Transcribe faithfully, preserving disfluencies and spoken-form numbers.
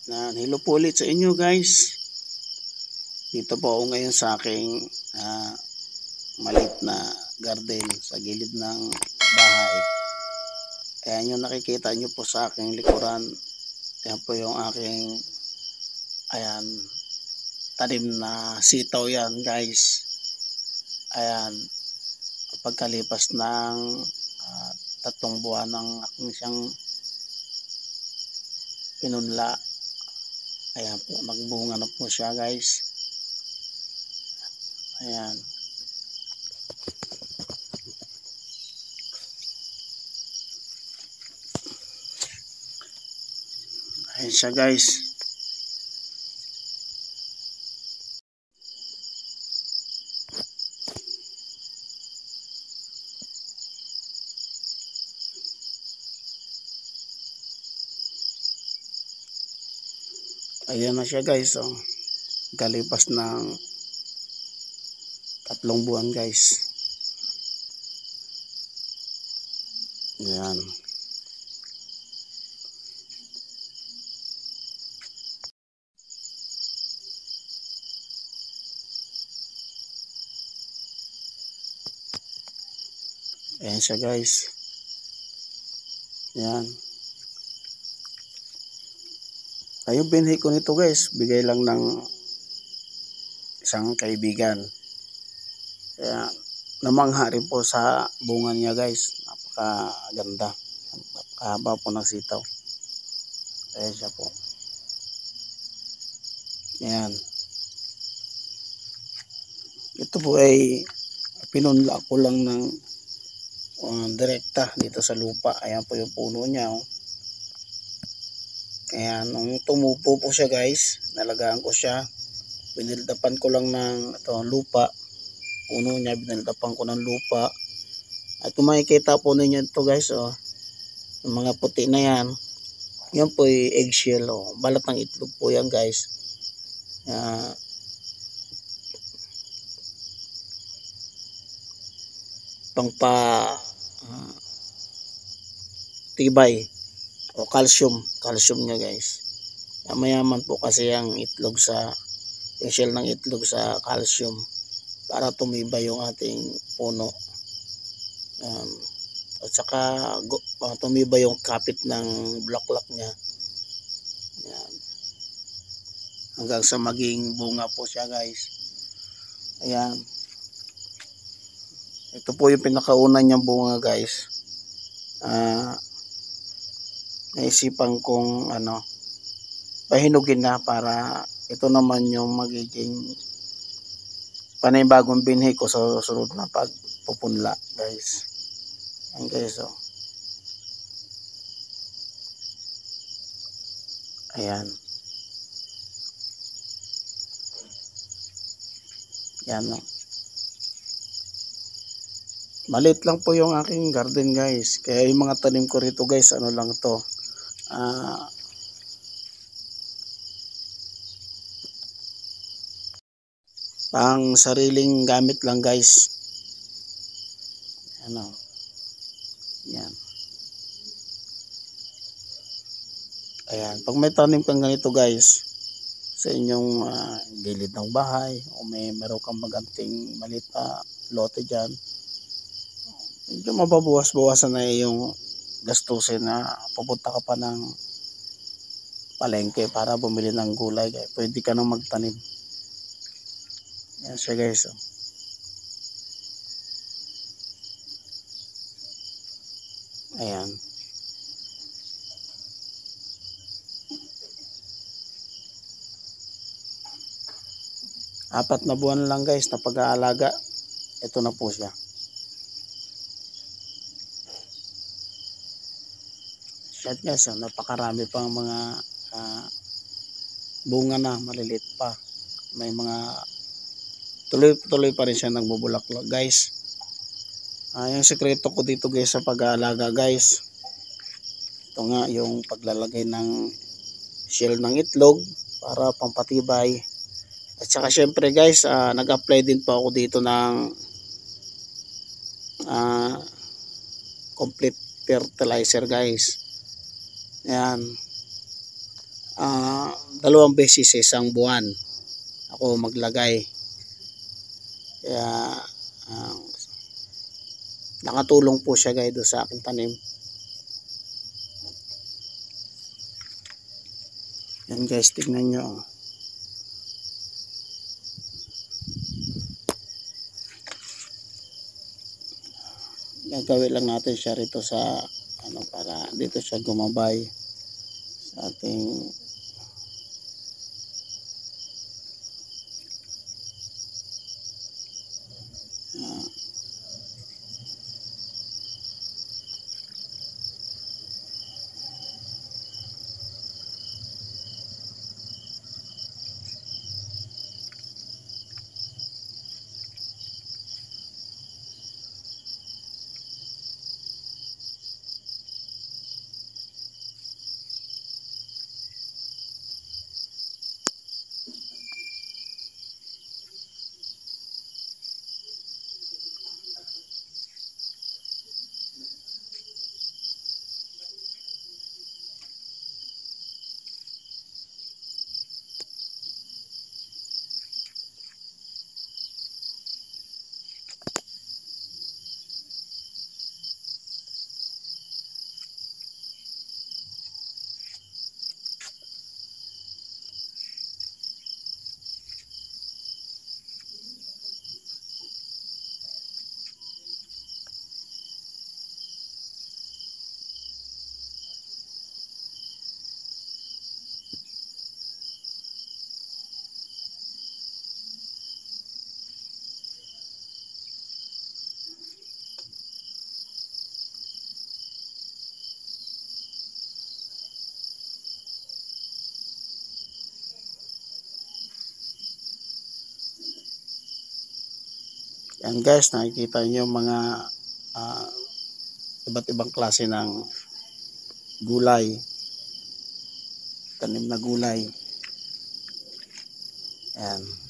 Na hello po ulit sa inyo guys. Dito po ako ngayon sa aking uh, maliit na garden sa gilid ng bahay. Ayan yung nakikita nyo po sa aking likuran. Ayan po yung aking ayan tanim na sitaw yan guys. Ayan pagkalipas ng uh, tatlong buwan ng aking siyang pinunla. Ayan po, nagbunga na po siya guys. Ayan. Ayan siya guys. Ayan na siya guys. Oh. Galipas ng tatlong buwan guys. Ayan. Ayan siya guys. Ayan. Ayong binhi ko nito guys. Bigay lang ng isang kaibigan. Kaya namangha rin po sa bunga niya guys. Napakaganda. Napakahaba po ng sitaw. Ayan siya po. Ayan. Ito po ay pinunla ko lang ng uh, direkta dito sa lupa. Ayan po yung puno niya. Oh. Ayan, nung tumupo po siya guys, nalagaan ko siya. Binildapan ko lang ng ito, lupa. Puno niya, binildapan ko ng lupa. At kung makikita po ninyo ito guys, oh, yung mga puti na yan, yan po yung eggshell. Oh. Balat ng itlog po yan guys. Uh, pangpa uh, tibay o calcium. Calcium niya guys. Mayaman po kasi ang itlog sa yung shell ng itlog sa calcium para tumibay yung ating puno. Um, at saka uh, tumibay yung kapit ng bulaklak niya. Yan. Hanggang sa maging bunga po siya guys. Ayan. Ito po yung pinakauna niyang bunga guys. Ah uh, naisipan kong ano pahinugin na para ito naman yung magiging panibagong binhi ko sa susunod na pagpupunla guys. Ayan guys oh. Ayan. Yan oh. Maliit lang po yung aking garden guys. Kaya yung mga tanim ko rito guys, ano lang to. Ah uh, pang sariling gamit lang guys. Ano? Yan. Ayan, pag may tanim kang ganito guys sa inyong uh, gilid ng bahay o may meron kang maganting maliit na lote diyan, medyo mababawas-bawasan na yung gastusin na pupunta ka pa ng palengke para bumili ng gulay. Kaya pwede ka nang magtanim. Yan siya guys oh. Ayan. Apat na buwan lang guys na pag-aalaga. Ito na po siya. Shot guys oh. Napakarami pang mga uh, bunga na maliliit pa. May mga tuloy-tuloy pa rin siya nagbubulaklak guys. Uh, yung sekreto ko dito guys sa pag-aalaga guys, ito nga yung paglalagay ng shell ng itlog para pampatibay. At saka syempre guys, uh, nag-apply din po ako dito ng uh, complete fertilizer guys. Ayan. uh, dalawang beses sa isang buwan ako maglagay. Kaya uh, nakatulong po siya guys do sa aking tanim. Yan guys, tignan nyo. Gagawin lang natin siya rito sa ano, para dito siya gumabay sa ating uh, yan guys, nakikita nyo mga uh, iba't ibang klase ng gulay, tanim na gulay. Yan.